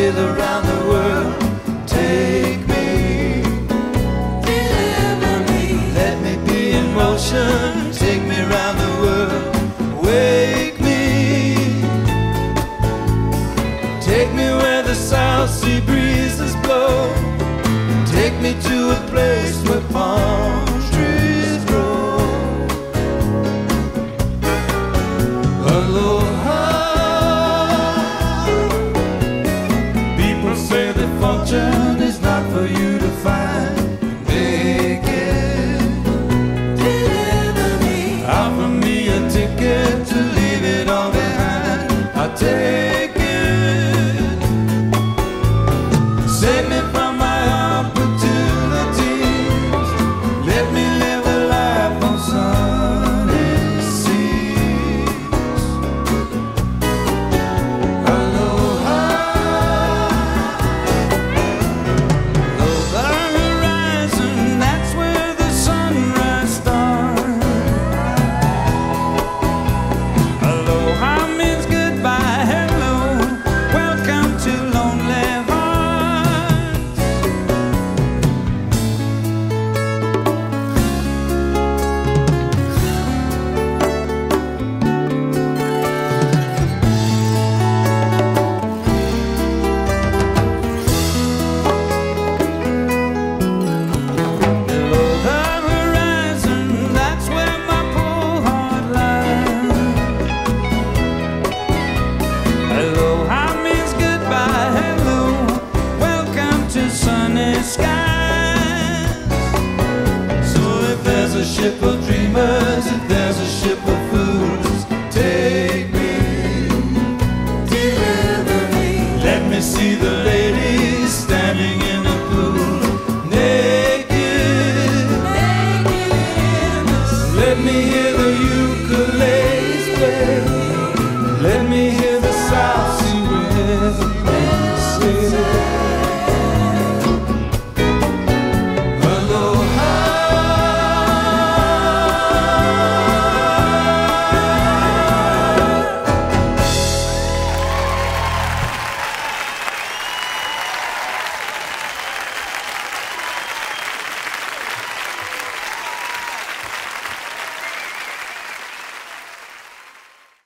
sail around the world. Take me, deliver me, let me be in motion. Take me around the world, wake me. Take me where the South Sea breezes blow. Take me to a place where palm trees grow. Aloha. People say that fortune is not for you to find. Make it, deliver me. Offer me a ticket to leave it all behind. I'll take it. Save me from my opportunities. Let me live a life on sunny seas. Aloha. Over the horizon, that's where the sunrise starts. Aloha means goodbye, hello, welcome to Lonely Hearts. Below the horizon, that's where my poor heart lies. Aloha means goodbye, hello, welcome to sunny skies. So if there's a ship of dreamers, if there's a ship of fools,